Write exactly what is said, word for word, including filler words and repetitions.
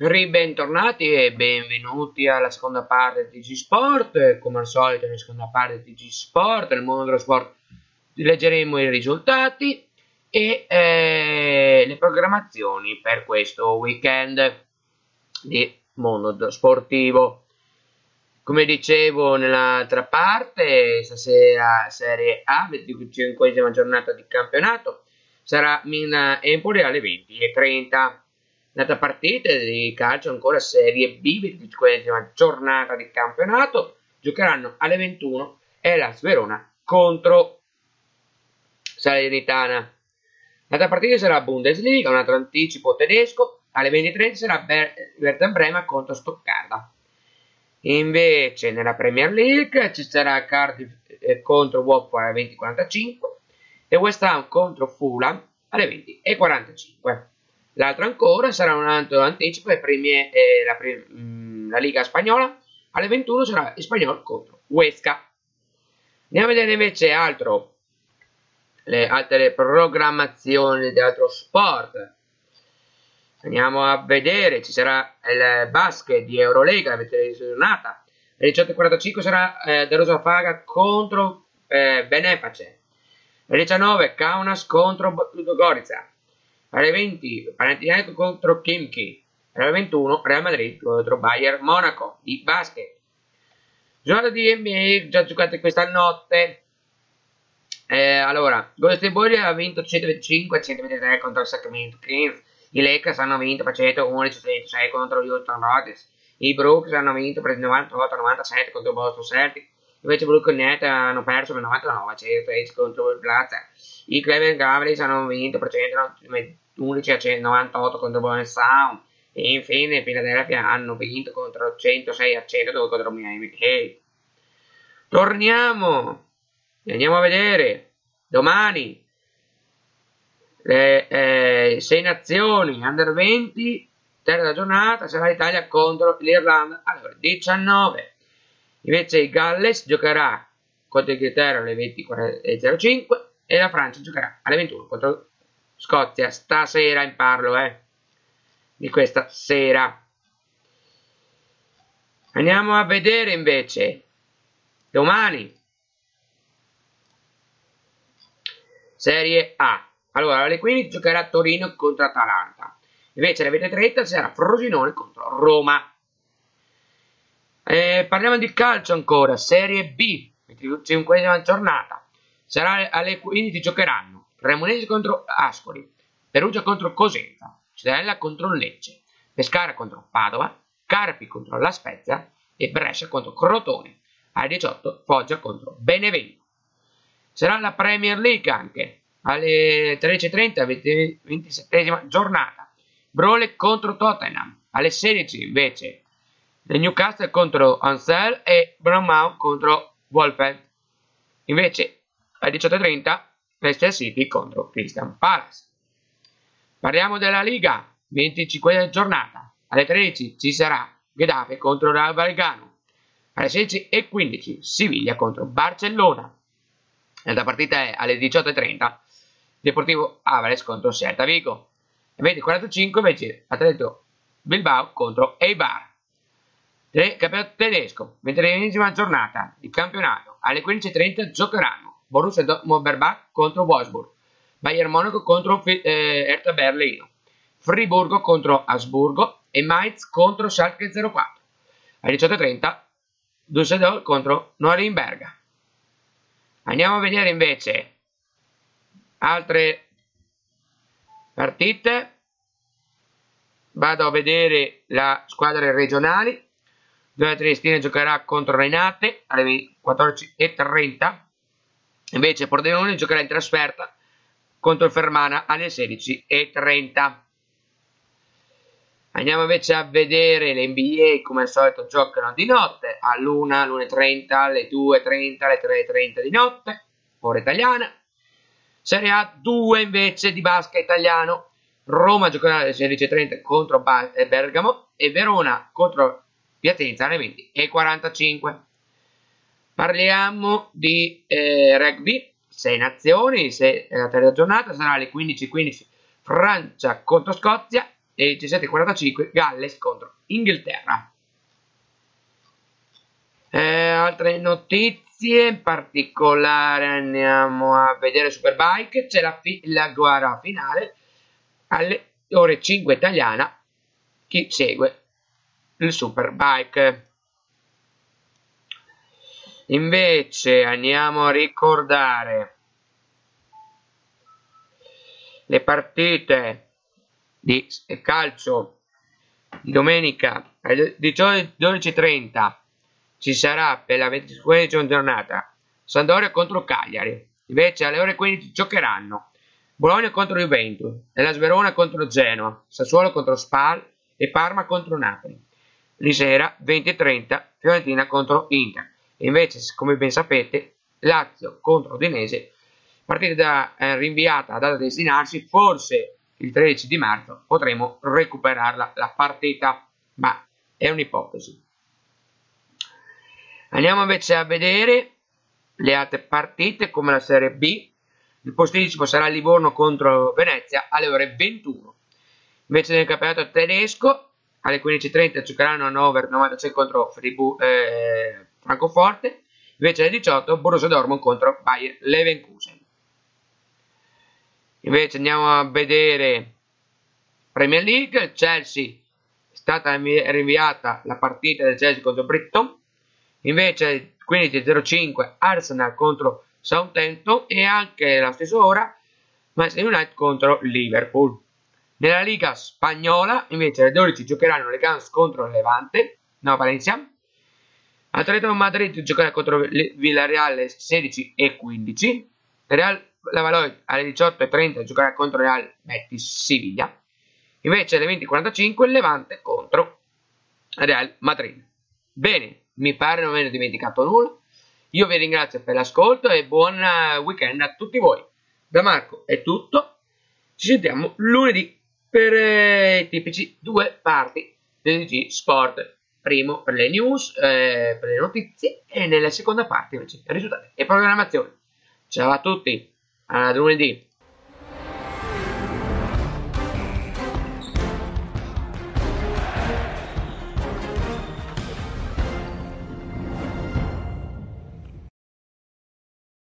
Ribentornati e benvenuti alla seconda parte di T G Sport. Come al solito nella seconda parte di T G Sport, nel mondo dello sport, leggeremo i risultati e eh, le programmazioni per questo weekend di mondo sportivo. Come dicevo nell'altra parte, stasera Serie A, venticinquesima giornata di campionato, sarà Milan-Empoli alle venti e trenta. L'altra partita di calcio ancora Serie B, venticinquesima giornata di campionato, giocheranno alle ventuno e la Verona contro Salernitana. L'altra partita sarà Bundesliga, un altro anticipo tedesco, alle venti e trenta sarà Werder Bremen contro Stoccarda. Invece nella Premier League ci sarà Cardiff contro Watford alle venti e quarantacinque e West Ham contro Fulham alle venti e quarantacinque. L'altro ancora sarà un altro anticipo, e premier, eh, la, mh, la Liga Spagnola alle ventuno sarà Espanyol contro Huesca. Andiamo a vedere invece altro, le altre programmazioni di altro sport. Andiamo a vedere, ci sarà il basket di Eurolega, avete giornata. Alle diciotto e quarantacinque sarà eh, De Rosa Faga contro eh, Benepace. Alle diciannove Kaunas contro Ludogorica. Alle venti Panathinaikos contro Khimki. Alle ventuno Real Madrid contro Bayern Monaco di basket. Giornata di N B A già giocate questa notte. Eh, allora, Golden State Warriors ha vinto centoventicinque a centoventitré contro il Sacramento Kings. I Lakers hanno vinto per centoundici a centosei contro gli Houston Rockets. I Brooks hanno vinto per novantotto a novantasette contro il Boston Celtics. Invece i Brooklyn Nets hanno perso per novantanove a centotredici contro il Blazers. I Cleveland Cavaliers hanno vinto per centoundici a novantotto contro il Boston Sound. E infine i Philadelphia hanno vinto contro centosei a centodue contro il Miami Heat. Torniamo e andiamo a vedere domani le eh, sei nazioni under venti, terza giornata sarà l'Italia contro l'Irlanda alle ore diciannove. Invece il Galles giocherà contro l'Inghilterra alle venti e zero cinque e la Francia giocherà alle ventuno contro Scozia. Stasera in parlo eh, di questa sera. Andiamo a vedere invece domani Serie A. Allora alle quindici giocherà Torino contro Atalanta. Invece alle venti e trenta sarà Frosinone contro Roma. Eh, parliamo di calcio ancora, Serie B, venticinquesima giornata. Sarà alle quindici giocheranno Cremonese contro Ascoli, Perugia contro Cosenza, Cittadella contro Lecce, Pescara contro Padova, Carpi contro La Spezia e Brescia contro Crotone. Alle diciotto Foggia contro Benevento. Sarà la Premier League anche alle tredici e trenta, ventisettesima giornata. Brole contro Tottenham. Alle sedici invece Newcastle contro Ansel e Bournemouth contro Wolfeld. Invece alle diciotto e trenta Leicester City contro Crystal Palace. Parliamo della Liga, venticinquesima giornata. Alle tredici ci sarà Getafe contro Rayo Vallecano. Alle sedici e quindici Siviglia contro Barcellona. L'altra partita è alle diciotto e trenta Deportivo Alavés contro Celta Vigo. Alle venti e quarantacinque invece Atletico Bilbao contro Eibar. Campionato tedesco, ventinovesima giornata di campionato. Alle quindici e trenta giocheranno Borussia Mönchengladbach contro Wolfsburg, Bayern Monaco contro eh, Hertha Berlino, Friburgo contro Asburgo e Mainz contro Schalke zero quattro. Alle diciotto e trenta Düsseldorf contro Norimberga. Andiamo a vedere invece altre partite. Vado a vedere la squadre regionali. Dove Triestina giocherà contro Renate alle quattordici e trenta. Invece Pordenone giocherà in trasferta contro il Fermana alle sedici e trenta. Andiamo invece a vedere le N B A. Come al solito giocano di notte all'una, all'una e trenta, alle due e trenta, alle tre e trenta di notte, ora italiana. Serie A due invece di basket italiano. Roma giocherà alle sedici e trenta contro Bergamo e Verona contro Piacenza alle venti e quarantacinque. Parliamo di eh, rugby, sei nazioni, se, la terza giornata sarà alle quindici e quindici Francia contro Scozia, e diciassette e quarantacinque Galles contro Inghilterra. Eh, altre notizie, in particolare andiamo a vedere Superbike, c'è la, la gara finale alle ore cinque italiana, chi segue il Superbike. Invece andiamo a ricordare le partite di calcio di domenica alle dodici e trenta. Ci sarà per la venticinquesima giornata Sampdoria contro Cagliari. Invece alle ore quindici giocheranno Bologna contro Juventus, Hellas Verona contro Genoa, Sassuolo contro Spal e Parma contro Napoli. Di sera venti e trenta Fiorentina contro Inter. Invece, come ben sapete, Lazio contro Udinese, partita da, eh, rinviata a data da destinarsi, forse il tredici di marzo potremo recuperarla la partita, ma è un'ipotesi. Andiamo invece a vedere le altre partite come la Serie B. Il posticipo sarà Livorno contro Venezia alle ore ventuno. Invece nel campionato tedesco alle quindici e trenta giocheranno Hannover novantasei contro Fribourg, eh, Francoforte. Invece alle diciotto Borussia Dortmund contro Bayer Leverkusen. Invece andiamo a vedere Premier League. Chelsea, è stata rinviata la partita del Chelsea contro Brighton. Invece alle quindici e zero cinque Arsenal contro Southampton e anche alla stessa ora Manchester United contro Liverpool. Nella Liga spagnola invece alle dodici giocheranno le Guns contro Levante, no Valencia. Atletico Madrid giocherà contro Villarreal alle sedici e quindici. Real Valladolid alle diciotto e trenta giocherà contro Real Betis Siviglia. Invece alle venti e quarantacinque Levante contro Real Madrid. Bene, mi pare non aver dimenticato nulla. Io vi ringrazio per l'ascolto e buon weekend a tutti voi. Da Marco è tutto. Ci sentiamo lunedì per eh, i tipici due parti del D G Sport. Primo per le news, eh, per le notizie, e nella seconda parte invece risultati e programmazione. Ciao a tutti, a lunedì.